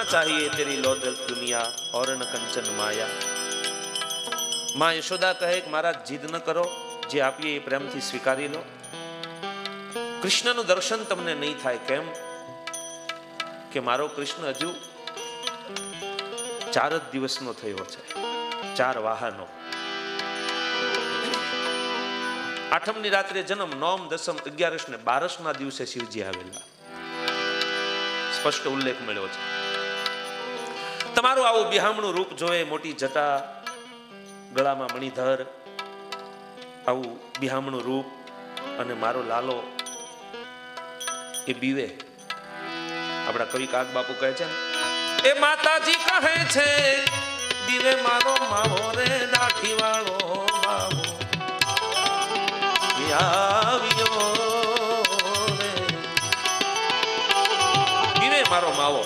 चाहिए तेरी लौट दुनिया और न कंचन माया। मां यशोदा कहे कि महाराज जिद न करो, जे आपीए એ પ્રેમથી સ્વીકારી લો। કૃષ્ણનું દર્શન તમને નહીં થાય, કેમ કે મારો કૃષ્ણ હજુ 4 જ દિવસનો થયો છે, 4 વાહનો। આઠમની રાત્રે જન્મ, નોમ, દસમ, 11 ને 12 ના દિવસે શિવજી આવેલા, સ્પષ્ટ ઉલ્લેખ મળ્યો છે। તમારું આવું બિહામણું રૂપ જોયે, મોટી જટા, ગળામાં મણિધર, આવું બિહામણું રૂપ અને મારો લાલો એ બીવે। આપણા કવિ કાગ બાપુ કહે છે એ માતાજી કહે છે બીવે મારો માવો રે દાઢી વાળો બાબો આવ્યો રે, બીવે મારો માવો।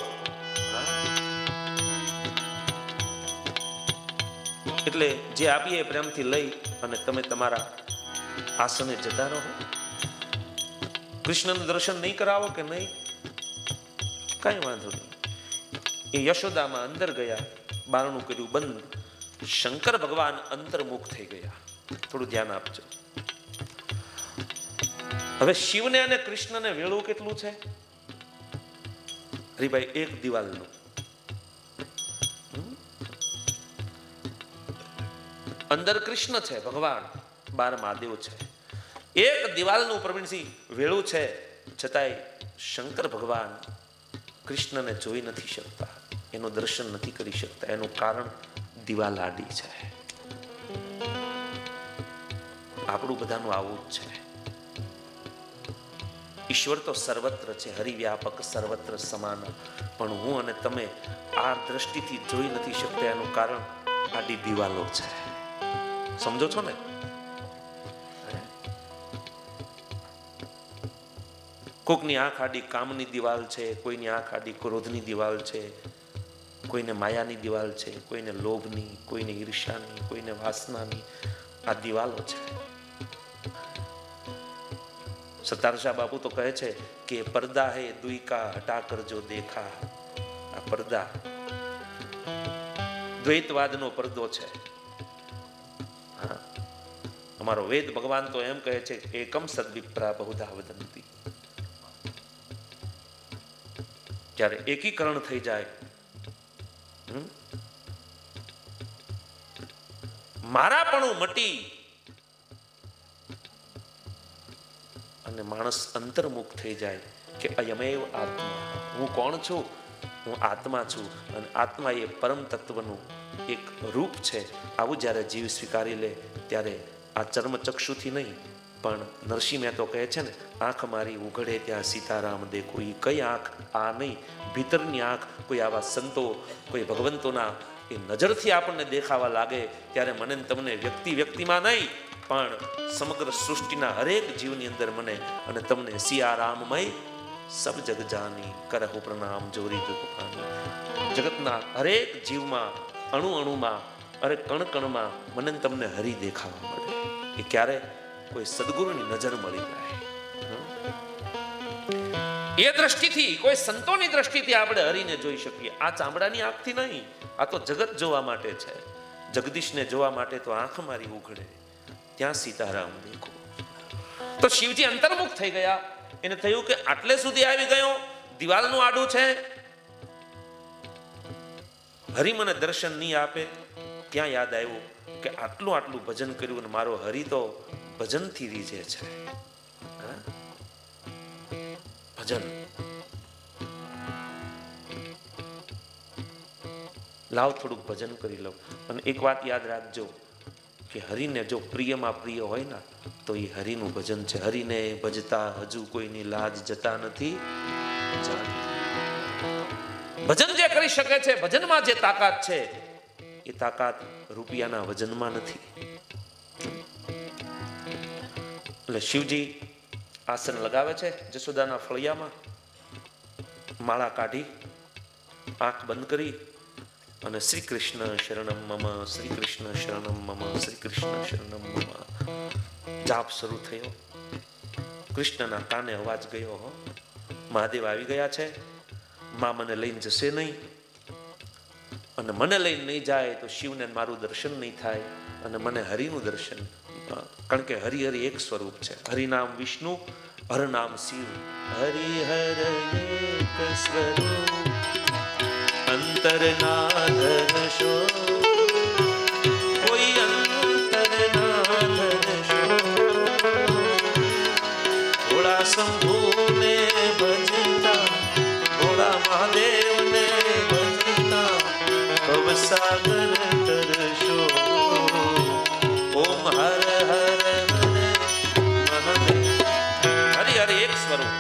એટલે જે આપીએ પ્રેમથી લઈ અને તમે તમારા આસને જતા રહો। કૃષ્ણનું દર્શન નહીં કરાવો કે નહીં, કઈ વાંધો નહીં। એ યશોદામાં અંદર ગયા, બારણું કર્યું બંધ, શંકર ભગવાન અંતર્મુખ થઈ ગયા। થોડું ધ્યાન આપજો। હવે શિવને અને કૃષ્ણને વેળું કેટલું છે હરિભાઈ? એક દિવાલનું। અંદર કૃષ્ણ છે ભગવાન, બાર મહાદેવ છે। એક દિવાલનું પ્રવીણસિંહ વેળું છે, છતાંય શંકર ભગવાન કૃષ્ણને જોઈ નથી શકતા, એનું દર્શન નથી કરી શકતા। એનું કારણ દિવાલ આડી છે। આપણું બધાનું આવું જ છે। ઈશ્વર તો સર્વત્ર છે, હરિવ્યાપક સર્વત્ર સમાન, પણ હું અને તમે આ દ્રષ્ટિથી જોઈ નથી શકતા, એનું કારણ આડી દિવાલો છે। સમજો છો ને? કોકની આંખ આડી કામની દિવાલ છે, કોઈની આંખ આડી ક્રોધની દિવાલ છે, કોઈને માયાની દિવાલ છે, કોઈને લોભની, કોઈને ઈર્ષ્યાની, કોઈને વાસનાની, આ દિવાલો છે। સતારશા બાપુ તો કહે છે કે પડદા હે દ્વિકા હટા કર જો દેખા। આ પડદા દ્વૈતવાદનો પડદો છે। અમારો વેદ ભગવાન તો એમ કહે છે એકમ સદ્વિપ્રા બહુધા વદંતી। જ્યારે એકીકરણ થઈ જાય, મારાપણું મટી અને માણસ અંતર્મુખ થઈ જાય કે અયમેવ આત્મા, હું કોણ છું? હું આત્મા છું, અને આત્મા એ પરમ તત્વનું એક રૂપ છે। આવું જ્યારે જીવ સ્વીકારી લે ત્યારે આ ચર્મચક્ષુથી નહીં, પણ નરસિંહ મહેતો કહે છે ને, આંખ મારી ઉઘડે ત્યાં સીતારામ દેખો। એ કઈ આંખ? આ નહીં, ભીતરની આંખ। કોઈ આવા સંતો, કોઈ ભગવંતોના એ નજરથી આપણને દેખાવા લાગે ત્યારે મને તમને વ્યક્તિમાં નહીં, પણ સમગ્ર સૃષ્ટિના હરેક જીવની અંદર મને અને તમને સિયારામમય સબ જગ જાની કરહુ પ્રણામ જોરી જગપાની। જગતના હરેક જીવમાં, અણુ અણુમાં, અરે કણ કણમાં મને તમને હરિ દેખાવા મળે। એ ક્યારે? કોઈ સદગુરુની નજર મળી જાય। એ દ્રષ્ટિથી, કોઈ સંતોની દ્રષ્ટિથી આપણે હરિને જોઈ શકીએ। આ ચામડાની આંખથી નહીં, આ તો જગત જોવા માટે છે। જગદીશને જોવા માટે તો આંખ મારી ઉઘડે ત્યાં સીતારામ દેખો। તો શિવજી અંતર્મુખ થઈ ગયા। એને થયું કે આટલે સુધી આવી ગયો, દિવાલનું આડું છે, હરિ મને દર્શન નહીં આપે। ત્યાં યાદ આવ્યું કે આટલું ભજન કર્યું અને મારો હરિ તો ભજનથી રીઝે છે। ભજન લાવ, થોડુંક ભજન કરી લો। અને એક વાત યાદ રાખજો કે હરિને જો પ્રિયમાં પ્રિય હોય ને તો એ હરિનું ભજન છે। હરિને ભજતા હજુ કોઈની લાજ જતા નથી। ભજન જે કરી શકે છે, ભજનમાં જે તાકાત છે, એ તાકાત રૂપિયાના વજનમાં નથી। એટલે શિવજી આસન લગાવે છે જશોદાના ફળિયામાં, માળા કાઢી, આંખ બંધ કરી અને શ્રી કૃષ્ણ શરણમ મમ, શ્રી કૃષ્ણ શરણમ મમ, શ્રી કૃષ્ણ શરણમ મમ જાપ શરૂ થયો। કૃષ્ણના કાને અવાજ ગયો, હો મહાદેવ આવી ગયા છે, માં મને લઈને જશે નહીં, અને મને લઈને નહીં જાય તો શિવને મારું દર્શન નહીં થાય અને મને હરિનું દર્શન, કારણ કે હરિ હરિ એક સ્વરૂપ છે. હરિનામ વિષ્ણુ, હર નામ શિવ. હરિહર એક સ્વરૂપ અંતર ના ધરશો, કોઈ અંતર ના ધરશો. થોડા શંભુને ભજતા, થોડા મહાદેવને ભજતા, ભવસાગર તરશો. ઓમ હર હર હરે મહાદેવ. હરિ હરિ એક સ્વરૂપ.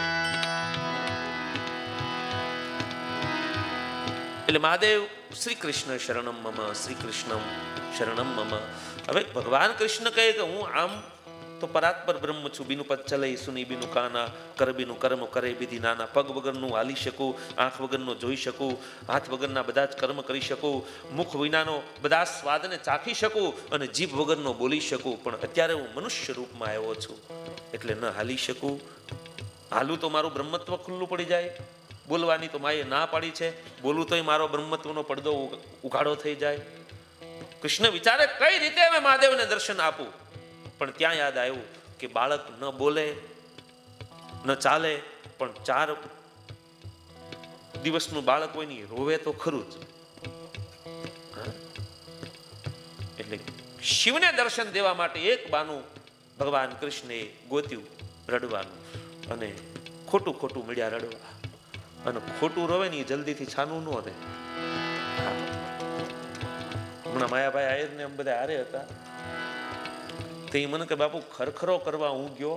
એટલે મહાદેવ શ્રી કૃષ્ણ શરણમ મમ, શ્રી કૃષ્ણ શરણમ મમ. હવે ભગવાન કૃષ્ણ કહે કે હું આમ તો પરાત્પર બ્રહ્મ છું, બીનું પદ ચલે સુની બીનું કાના, કર બીનું કર્મ કરે વિધિ નાના. પગ વગરનું હાલી શકું, આંખ વગરનો જોઈ શકું, હાથ વગરના બધા જ કર્મ કરી શકું, મુખ વિનાનો બધા સ્વાદને ચાખી શકું અને જીભ વગરનો બોલી શકું. પણ અત્યારે હું મનુષ્ય રૂપમાં આવ્યો છું એટલે ન હાલી શકું. હાલું તો મારું બ્રહ્મત્વ ખુલ્લું પડી જાય, બોલવાની તો માએ ના પાડી છે, બોલું તોય મારો બ્રહ્મત્વનો પડદો ઉઘાડો થઈ જાય. કૃષ્ણ વિચારે કઈ રીતે હવે મહાદેવને દર્શન આપું. પણ ત્યાં યાદ આવ્યું કે બાળક ન બોલે ન ચાલે, પણ 4 દિવસનું બાળક હોય ને રોવે તો ખરું જ. એટલે શિવને દર્શન દેવા માટે એક બાનું ભગવાન કૃષ્ણે ગોત્યું, રડવાનું. અને ખોટું ખોટું મળ્યા રડવા. અને ખોટું રોવે ને એ જલ્દીથી છાનું ન રહે. હમણાં માયાભાઈ આયર ને એમ બધા હારે હતા, તે મને કે બાપુ ખરખરો કરવા હું ગયો,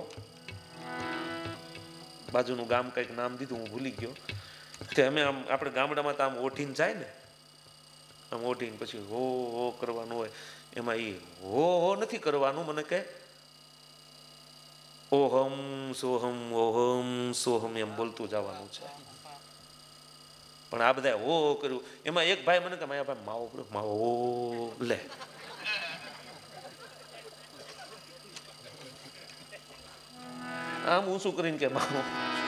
બાજુનું ગામ કઈક નામ દીધું હું ભૂલી ગયો. તે અમે આમ આપણે ગામડામાં તો આમ ઓઠીને જાય ને, આમ ઓઠીને પછી હો હો કરવાનું હોય, એમાં એ હો હો નથી કરવાનું. મને કે ઓહમ સોહમ એમ બોલતું જવાનું છે. પણ આ બધા હો કર્યું. એમાં એક ભાઈ મને કે માયા ભાઈ માવો માવો લે. આમ હું શું કરીને કે માવો.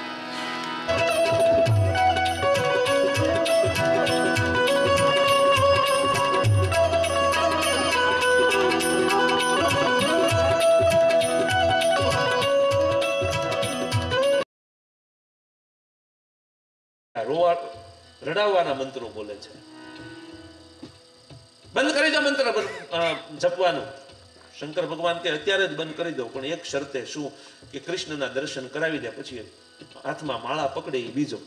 રડાવવાના મંત્રો બોલે છે. બંધ કરી દો મંત્ર જપવાનું. શંકર ભગવાન કે અત્યારે જ બંધ કરી દો, પણ એક શરતે. શું? કે કૃષ્ણના દર્શન કરાવી દે, પછી હાથમાં માળા પકડે એ બીજો.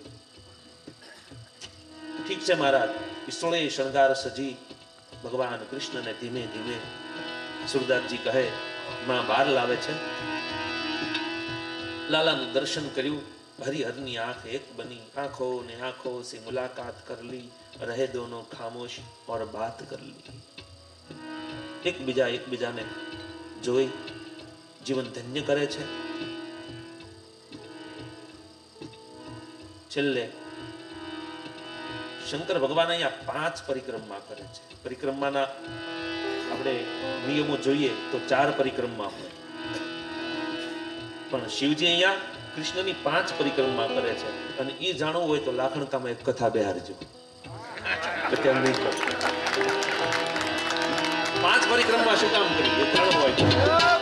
ઠીક છે મહારાજ. ઈસોળે શણગાર સજી ભગવાન કૃષ્ણને ધીમે ધીમે સુરદાસજી કહે માં બહાર લાવે છે. લાલાનું દર્શન કર્યું. હરિહરની આંખ એક બની, आंखों ने आंखों से मुलाकात कर ली, रहे दोनों खामोश और बात कर ली. એકબીજાને જોઈ જીવન ધન્ય કરે છે. છેલ્લે શંકર ભગવાન અહીંયા 5 પરિક્રમા કરે છે. પરિક્રમાના આપણે નિયમો જોઈએ તો 4 પરિક્રમા હોય, પણ શિવજી અહીંયા કૃષ્ણની 5 પરિક્રમા કરે છે. અને એ જાણવું હોય તો લાખણકામાં એક કથા બેહારજો. 5 પરિક્રમા શું કામ કરી એ જાણવું હોય તો.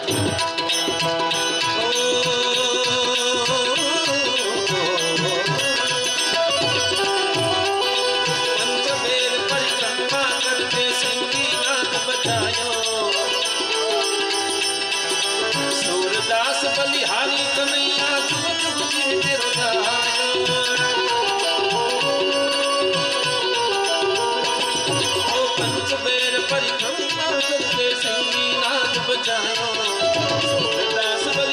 सूरदास बलिहारी कन्हैया जुग जुग जीते रहायो. ओ पंचबेर परिक्रमा करके संगी नाद बजायो. सूरदास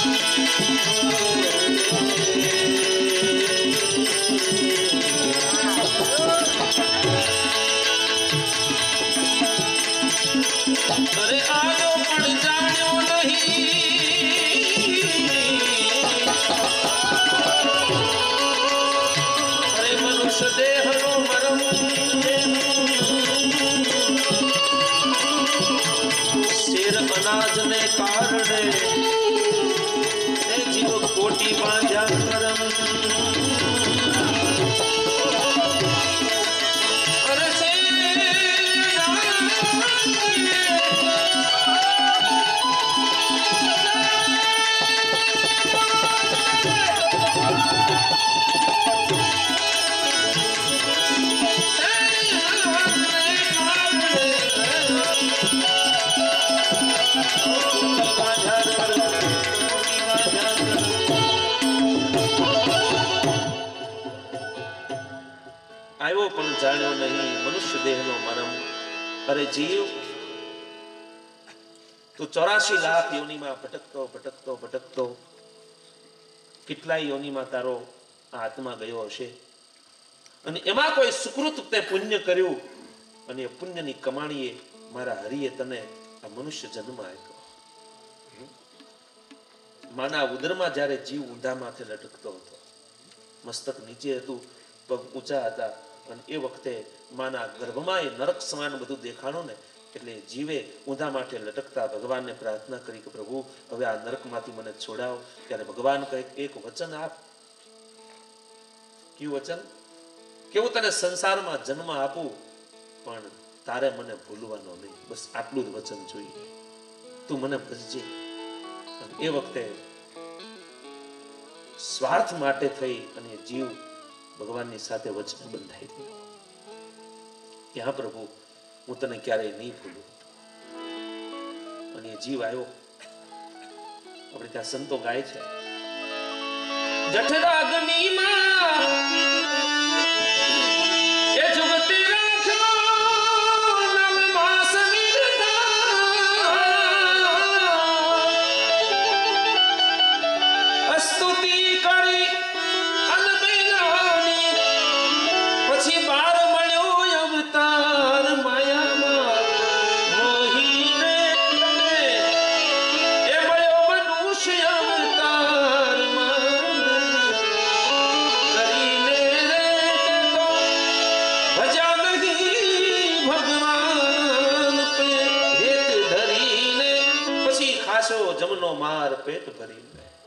આવ્યો પણ જાણ્યો નહીં મનુષ્ય દેહનો મરમ. અરે જીવ, તું 84 લાખ યોનિમાં ભટકતો ભટકતો ભટકતો કેટલાય યોનિમાં તારો આત્મા ગયો હશે, અને એમાં કોઈ સુકૃત તે પુણ્ય કર્યું, અને એ પુણ્યની કમાણીએ મારા હરિએ તને આ મનુષ્ય જન્મ આપ્યો. માના ઉદરમાં જ્યારે જીવ ઊંધા માથે લટકતો હતો, મસ્તક નીચે હતું, પગ ઊંચા હતા, અને એ વખતે માના ગર્ભમાં એ નરક સમાન બધું દેખાણું ને, એટલે જીવે ઊંધા માથે લટકતા ભગવાનને પ્રાર્થના કરી કે પ્રભુ હવે આ નરકમાંથી મને છોડાવ. ત્યારે ભગવાન કહે એક વચન આપ. કયું વચન? કે હું તને સંસારમાં જન્મ આપું, પણ તારે મને ભૂલવાનો નહીં. બસ આટલું જ વચન જોઈએ, તું મને ભજજે. એ વખતે સ્વાર્થ માટે થઈ અને જીવ ભગવાનની સાથે વચન બંધાઈ ગયો કે હા પ્રભુ હું તને ક્યારેય નહીં ભૂલું. અને એ જીવ આવ્યો. આપણે ત્યાં સંતો ગાય છે, જઠરાગ્નિમાં એ જુગતે રાખ્યો નવમાસ નિર્ધાર, સ્તુતિ કરી અનબેલાની, પછી બાર મળ્યો અવતાર માયામાં મોહીને તને, એ મળ્યો મનુષ્ય અવતાર કરીને રે તો ભજા નહીં ભગવાન પે હેત ધરીને, પછી ખાસો જમનો માર પેટ ભરીને.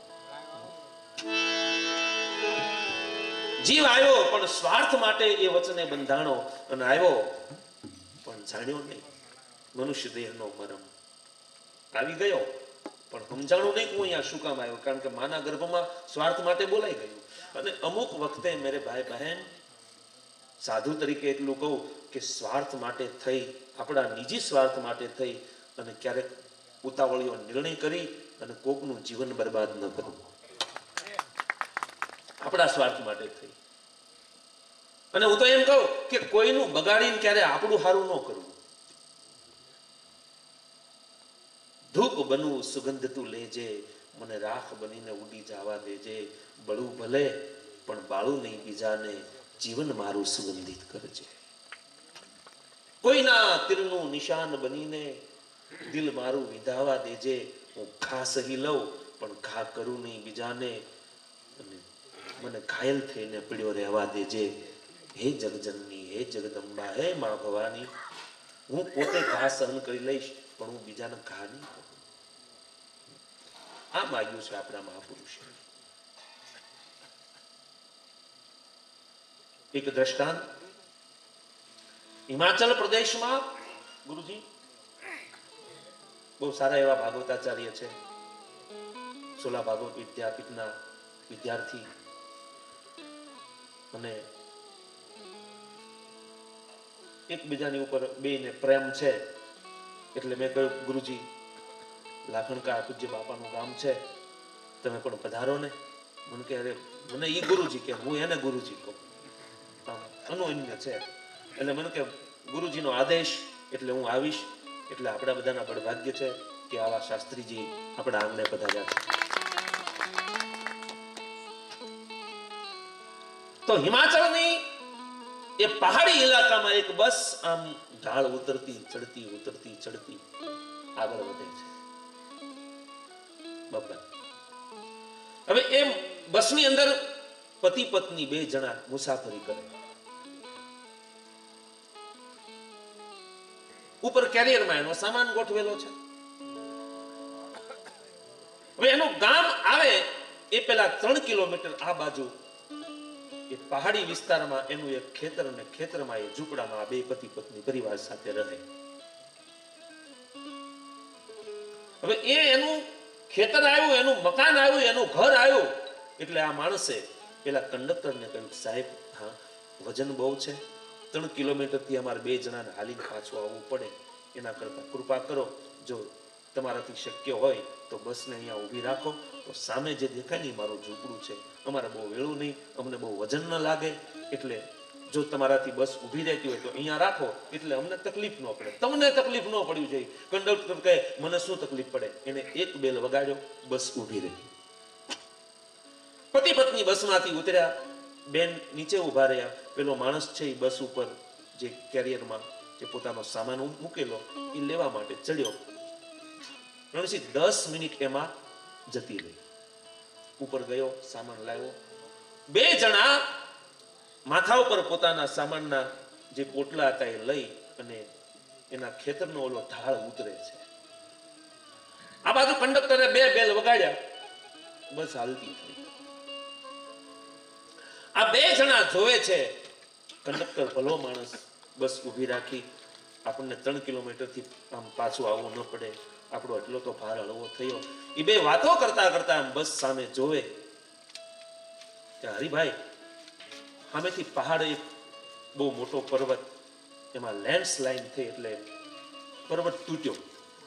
જીવ આવ્યો પણ સ્વાર્થ માટે એ વચને બંધાણો, અને આવ્યો પણ જાણ્યો નહીં મનુષ્ય દેહનો મરમ. આવી ગયો પણ સમજાણું નહીં કે હું અહીંયા શું કામ આવ્યો, કારણ કે માના ગર્ભમાં સ્વાર્થ માટે બોલાઈ ગયું. અને અમુક વખતે મેરે ભાઈ બહેન, સાધુ તરીકે એટલું કહું કે સ્વાર્થ માટે થઈ, આપણા નિજી સ્વાર્થ માટે થઈ અને ક્યારેક ઉતાવળીઓ નિર્ણય કરી અને કોકનું જીવન બરબાદ ન કરવું. આપણા સ્વાર્થ માટે થઈ. અને હું તો એમ કહું કે કોઈનું બગાડીને ક્યારે આપણું સારું ન કરવું. ધૂપ બનવું સુગંધ તું લેજે, મને રાખ બનીને ઉડી જવા દેજે, બળું ભલે પણ બાળું નહીં બીજાને, જીવન મારું સુગંધિત કરજે. કોઈના તીરનું નિશાન બનીને દિલ મારું વિધાવા દેજે, હું ઘા સહી લઉં પણ ઘા કરું નહીં બીજાને, અને મને ઘાયલ થઈને પીડ્યો રહેવા દેજે. હે જગજનની, હે જગદંબા, હે મા ભવાની, હું પોતે ઘા સહન કરી લઈશ પણ હું બીજાને ઘા નહીં કરું. આ માગ્યું છે આપણા મહાપુરુષે. એક દ્રષ્ટાંત, હિમાચલ પ્રદેશમાં ગુરુજી બહુ સારા એવા ભાગવતાચાર્ય છે, સોલા ભાગવત વિદ્યાપીઠના વિદ્યાર્થી, અને એકબીજાની ઉપર બેને પ્રેમ છે. એટલે મેં કહ્યું ગુરુજી લાખણકા પૂજ્ય બાપાનું ગામ છે, તમે પણ પધારો ને. મને કે અરે મને ઈ ગુરુજી કે, હું એને ગુરુજી કહું, અનોન્ય છે. એટલે મને કે ગુરુજીનો આદેશ એટલે હું આવીશ. એટલે આપણા બધાના બળભાગ્ય છે કે આવા શાસ્ત્રીજી આપણા આંગણે પધાર્યા છે. તો હિમાચલની એ પહાડી ઇલાકામાં એક બસ આમ ઢાળ ઉતરતી ચડતી આગળ વધે છે. બાપા, હવે એ બસની અંદર પતિ પત્ની 2 જણા મુસાફરી કરે. ઉપર કેરિયરમાં એનો સામાન ગોઠવેલો છે. હવે એનું ગામ આવે એ પેલા 3 કિલોમીટર આ બાજુ એ પહાડી વિસ્તારમાં એનું એક ખેતર, અને ખેતરમાં એ ઝૂંપડામાં આ 2 પતિ પત્ની પરિવાર સાથે રહે. હવે એનું ખેતર આવ્યું, એનું મકાન આવ્યું, એનું ઘર આવ્યું એટલે આ માણસે પેલા કંડક્ટરને કહ્યું, સાહેબ, હા વજન બહુ છે, 3 કિલોમીટરથી અમારે 2 જણાને હાલીને પાછું આવવું પડે, એના કરતા કૃપા કરો, જો તમારાથી શક્ય હોય તો બસને અહીંયા ઊભી રાખો, તો સામે જે દેખાય ને મારું ઝૂંપડું છે, અમારે બહુ વેળું નહીં, અમને બહુ વજન ન લાગે, એટલે જો તમારાથી બસ ઊભી રહેતી હોય તો અહીંયા રાખો, એટલે અમને તકલીફ ન પડે, તમને તકલીફ ન પડવી જોઈએ. કંડક્ટર કહે, મને શું તકલીફ પડે? એને 1 બેલ વગાડ્યો, બસ ઊભી રહી. પતિ પત્ની બસમાંથી ઉતર્યા, બેન નીચે ઉભા રહ્યા. પેલો માણસ છે એ બસ ઉપર જે કેરિયરમાં જે પોતાનો સામાન મૂકેલો એ લેવા માટે ચડ્યો. 10 મિનિટ એમાં જતી રહી. ઉપર ગયો, સામાન લાવ્યો. 2 જણા માથા ઉપર પોતાના સામાનના જે પોટલા હતા એ લઈ અને એના ખેતરનો ઓલો ઢાળ ઉતરે છે. આ બાજુ કંડક્ટરે 2 બેલ વગાડ્યા, બસ હાલતી થઈ. આ 2 જણા જોવે છે, કંડક્ટર ભલો માણસ, બસ ઊભી રાખી, આપણને 3 કિલોમીટરથી આમ પાછું આવવું ન પડે, આપણો એટલો તો ભાર હળવો થયો. એ 2 વાતો કરતા કરતા બસ સામે જોવે કે હરિભાઈ, સામેથી પહાડ, એક બહુ મોટો પર્વત, એમાં લેન્ડસ્લાઇડ થઈ એટલે પર્વત તૂટ્યો.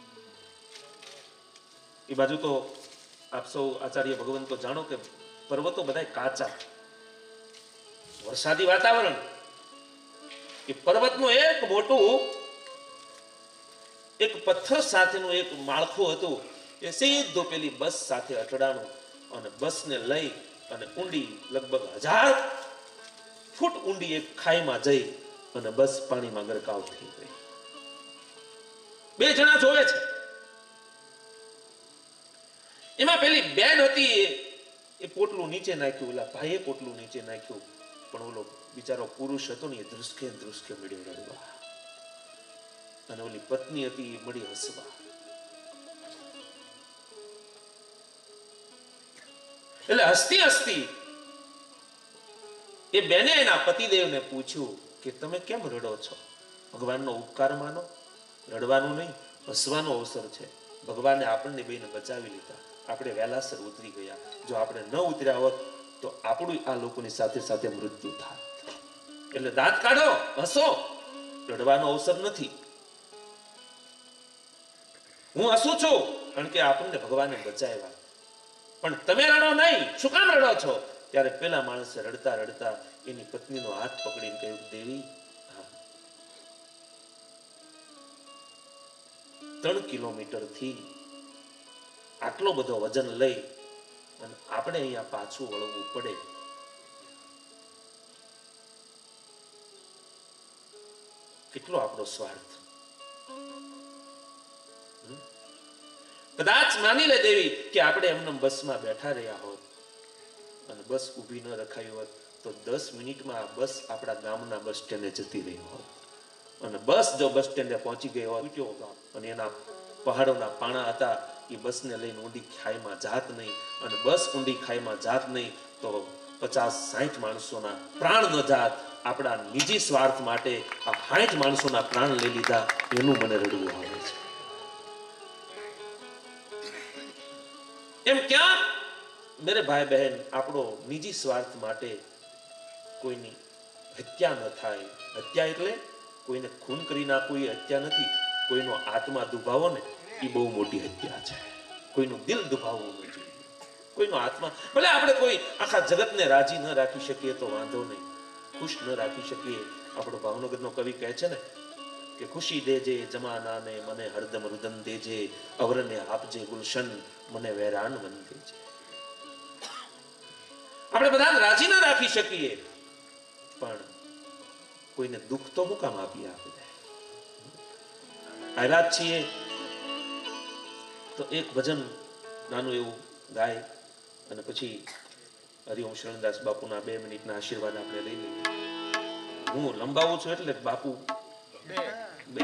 એ બાજુ તો આપ સૌ આચાર્ય ભગવાન તો જાણો કે પર્વતો બધા કાચા, વરસાદી વાતાવરણ, એ પર્વતનું એક મોટું એક પથ્થર સાથેનું એક માળખું હતું, એ સીધું પેલી બસ સાથે અથડાણું અને બસને લઈ અને ઊંડી લગભગ 1000 ફૂટ ઊંડી એક ખાઈમાં જઈ અને બસ પાણીમાં ગરકાવ થઈ ગઈ. 2 જણા જોવે છે. એમાં પેલી બેન હતી એ પોટલું નીચે નાખ્યું, ઓલા ભાઈએ પોટલું નીચે નાખ્યું, પણ ઓલો બિચારો પુરુષ હતો ને એ ધ્રુસકે મળ્યો રડવા, અને ઓલી પત્ની હતી એ મળી હસવા. એટલે હસતી હસતી એ બેને એના પતિદેવને પૂછ્યું કે તમે કેમ રડો છો? ભગવાનનો ઉપકાર માનો, રડવાનું નહીં, હસવાનો અવસર છે. ભગવાને આપણને બેને બચાવી લીધા, આપણે વહેલાસર ઉતરી ગયા. જો આપણે ન ઉતર્યા હોત તો આપણું આ લોકોની સાથે સાથે મૃત્યુ થાય. એટલે દાંત કાઢો, હસો, રડવાનો અવસર નથી. હું હસું છું કારણ કે આપણને ભગવાને બચાવ્યા, પણ તમે રડો નહીં, શું કામ રડો છો? ત્યારે પેલા માણસે રડતા રડતા એની પત્નીનો હાથ પકડીને કહ્યું, દેવી, 3 કિલોમીટરથી આટલો બધો વજન લઈ અને આપણે અહીંયા પાછું વળવું પડે, કેટલો આપણો સ્વાર્થ. કદાચ માની લે દેવી કે આપણે એમને બસમાં બેઠા રહ્યા હોત અને બસ ઊભી ન રખાઈ હોત તો 10 મિનિટમાં આ બસ આપણા ગામના બસ સ્ટેન્ડે જતી રહી હોત, અને બસ જો બસ સ્ટેન્ડે પહોંચી ગઈ હોત અને એના પહાડોના પાણા હતા, એ બસને લઈને ઊંડી ખાઈમાં જાત નહીં, અને બસ ઊંડી ખાઈમાં જાત નહીં તો 50-60 માણસોના પ્રાણ ન જાત. આપણા નિજી સ્વાર્થ માટે આ 60 માણસોના પ્રાણ લઈ લીધા, એનું મને રડવું આવે છે. એમ ક્યાં મેરે ભાઈ બહેન, આપણો નિજી સ્વાર્થ માટે કોઈની હત્યા ન થાય. હત્યા એટલે કોઈને ખૂન કરી નાખવું એ હત્યા નથી. કોઈનો આત્મા દુભાવો ને એ બહુ મોટી હત્યા છે. કોઈનું દિલ દુભાવવું ન જોઈએ. કોઈનો આત્મા, ભલે આપણે કોઈ આખા જગતને રાજી ન રાખી શકીએ તો વાંધો નહીં, ખુશ ન રાખી શકીએ. આપણો ભાવનગરનો કવિ કહે છે ને કે ખુશી દેજે જમાનાને, મને હરદમ રુદન દેજે, અવરને આપજે ગુલશન, મને વેરાન મન દેજે. આપણે બધાને રાજી ન રાખી શકીએ, કોઈને દુઃખ તો હું કામ આપીએ આપણે? આવ્યા છીએ તો એક ભજન નાનું એવું ગાય અને પછી હરિઓમ શરણદાસ બાપુના 2 મિનિટના આશીર્વાદ આપણે લઈ લઈએ. હું લંબાવું છું એટલે બાપુ બે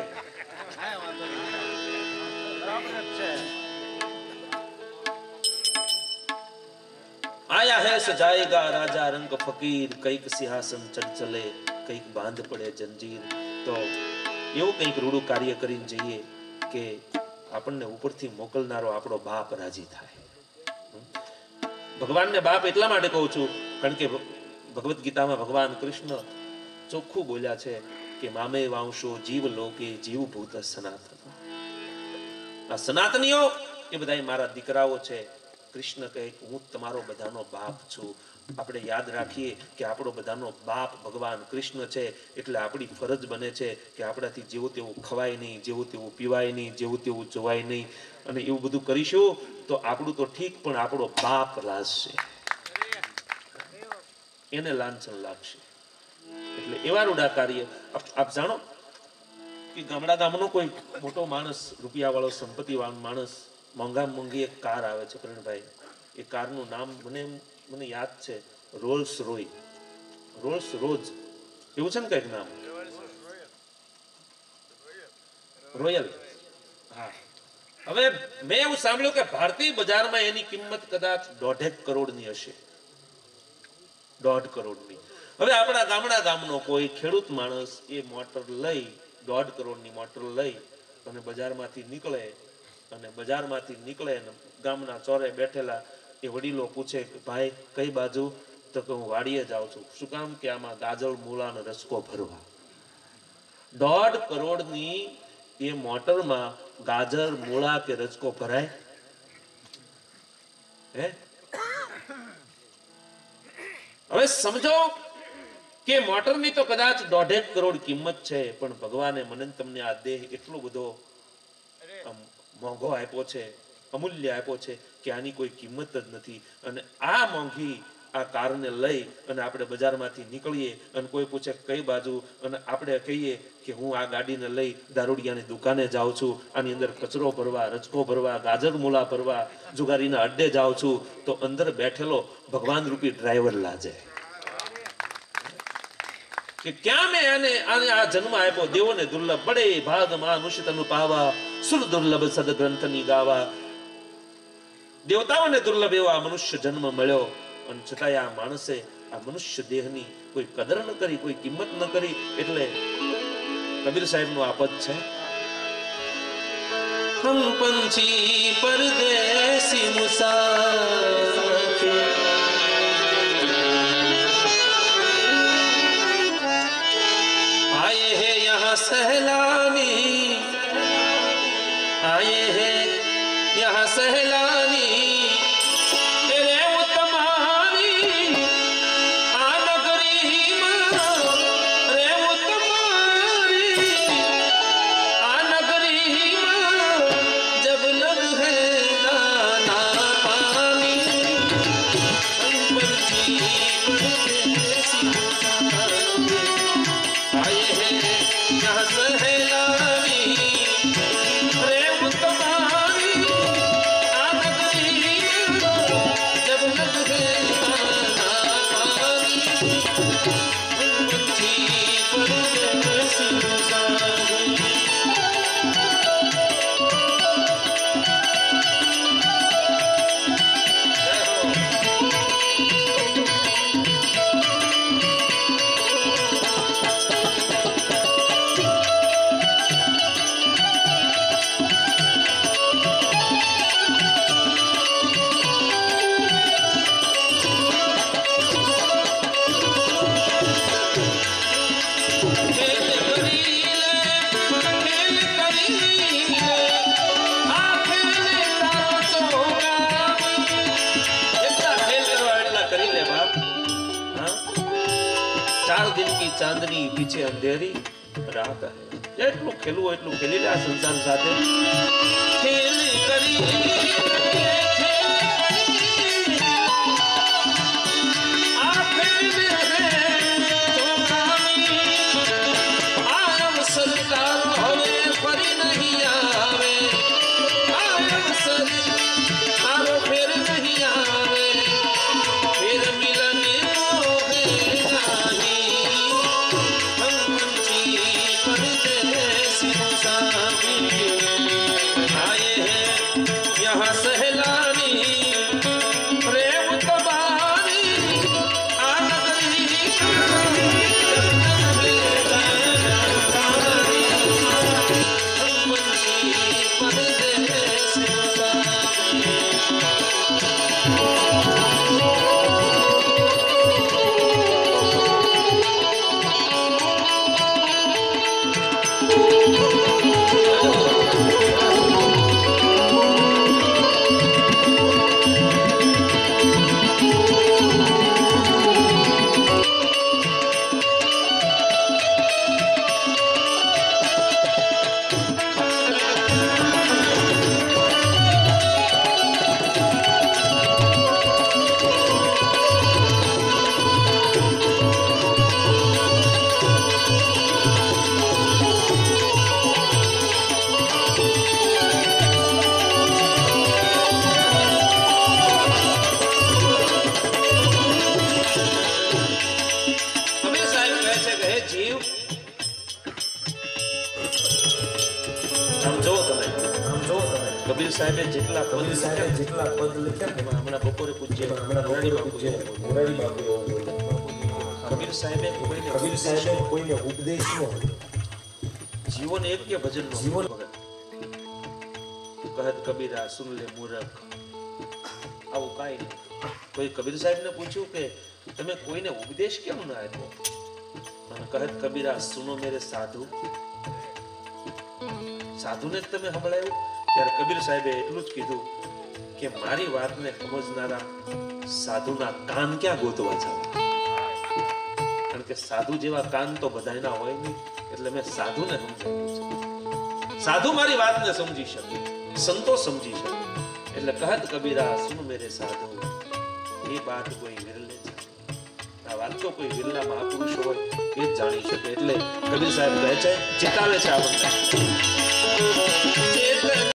आया है सजाएगा राजा रंग फकीर, कईक सिंहासन चढ़ चले, कईक बांध પડે જંજીર. તો એવું કંઈક રૂડું કાર્ય કરીને જઈએ કે આપણને ઉપરથી મોકલનારો આપણો બાપ રાજી થાય. ભગવાનને બાપ એટલા માટે કહું છું કારણ કે ભગવદ્ ગીતામાં ભગવાન કૃષ્ણ ચોખ્ખું બોલ્યા છે કે મામે વાંશો જીવ લોકે જીવભૂત સનાતન. આ સનાતનીઓ એ બધા મારા દીકરાઓ છે. કૃષ્ણ કહે હું તમારો બધાનો બાપ છું. આપણે યાદ રાખીએ કે આપણો બધાનો બાપ ભગવાન કૃષ્ણ છે. એટલે આપણી ફરજ બને છે કે આપણાથી જેવું તેવું ખવાય નહીં, જેવું તેવું પીવાય નહીં, જેવું તેવું જોવાય નહીં. અને એવું બધું કરીશું તો આપણું તો ઠીક, પણ આપણો બાપ લાજશે, એને લાંછન લાગશે. એટલે એવા રૂડા કાર્ય આપ જાણો કે ગામનો કોઈ મોટો માણસ, રૂપિયાવાળો, સંપત્તિવાળો માણસ, મોંઘી એક કાર આવે છે પ્રવીણભાઈ, એ કારનું નામ મને યાદ છે, રોલ્સ રોય, રોલ્સ રોજ એવું છે ને કઈક નામ, રોયલ. હા, હવે મેં એવું સાંભળ્યું કે ભારતીય બજારમાં એની કિંમત કદાચ 1.5 કરોડની હશે, 1.5 કરોડની. હવે આપણા ગામનો કોઈ ખેડૂત માણસ એ મોટર લઈ, 1.5 કરોડની મોટર લઈ અને બજારમાંથી નીકળે, અને બજારમાંથી નીકળે ને ગામના ચોરે બેઠેલા એ વડીલો પૂછે કે ભાઈ કઈ બાજુ? તો કે હું વાડીએ જાઉં છું. શું કામ? કે આમાં ગાજર, મૂળા અને રસકો ભરવા. 1.5 કરોડની એ મોટરમાં ગાજર, મૂળા કે રસકો ભરાય? હે? હવે સમજો કે મોટરની તો કદાચ 1.5 કરોડ કિંમત છે, પણ ભગવાને મને તમને આ દેહ એટલો બધો મોંઘો આપ્યો છે, અમૂલ્ય આપ્યો છે કે આની કોઈ કિંમત જ નથી. અને આ મોંઘી આ કારને લઈ અને આપણે બજારમાંથી નીકળીએ અને કોઈ પૂછે કઈ બાજુ, અને આપણે કહીએ કે હું આ ગાડીને લઈ દારૂડિયાની દુકાને જાઉં છું, આની અંદર કચરો ભરવા, રચકો ભરવા, ગાજર મૂળા ભરવા, જુગારીના અડ્ડે જાઉં છું, તો અંદર બેઠેલો ભગવાન રૂપી ડ્રાઈવર લાજે કે ક્યાં મેં આને આ જન્મ આપ્યો. દેવોને દુર્લભ બડે ભાગ માનુષિત અનુપાવા, સુર દુર્લભ સદગ્રંથની ગાવા. દેવતાઓને દુર્લભ એવો આ મનુષ્ય જન્મ મળ્યો, અને છતાંય આ માણસે આ મનુષ્ય દેહની કોઈ કદર ન કરી, કોઈ કિંમત ન કરી. એટલે કબીર સાહેબનું આ પદ છે, હમ પંછી પરદેસી મુસાફિર, आए हैं यहाँ सहलानी, आए हैं यहाँ सहलानी, रे वो तुम्हारी आ नगरी में, रे वो तुम्हारी आ नगरी में, जब लग है दाना पानी, हम पंछी परदेसी आए हैं यहाँ सहलानी, रे वो तुम्हारी आ नगरी में, जब लग है दाना पानी, हम पंछी परदेसी मुसाफिर. चांदनी पीछे अंधेरी रात है, જેટલું ખેલવું હોય એટલું ખેલી લે આ સંસાર સાથે. ખેલ કરી આ ખેલ હે તો કામી કબીર સાહેબે જેટલા પદ લખ્યા એમાં હમણાં બપોરે પૂજ્ય મોરારી બાપુ એવું બોલ્યા. કબીર સાહેબે કોઈને ઉપદેશ ન જીવન એક કે ભજન નો જીવન કહત કબીરા સુન લે મૂરખ, આવું કાંઈ નહીં. કોઈ કબીર સાહેબને પૂછ્યું કે તમે કોઈને ઉપદેશ કેમ ના આપ્યો? અને કહત કબીરા સુનો મેરે સાધુ, સાધુને જ તમે સંભળાયું? ત્યારે કબીર સાહેબે એટલું જ કીધું કે મારી વાતને સમજનારા સાધુના કાન ક્યાં ગોતવા જાવ? કારણ કે સાધુ જેવા કાન તો બધાના હોય નહીં, એટલે મેં સાધુને સમજાવ્યું છે. સાધુ મારી વાતને સમજી શકે, સંતો સમજી શકે. એટલે કહત કબીરા સુન મેરે સાધુ, એ બાત કોઈ વિરલે છે. આ વાત તો કોઈ વિરલા મહાપુરુષ હોય એ જ જાણી શકે. એટલે કબીર સાહેબ કહે છે, ચેતાવે છે આપણને.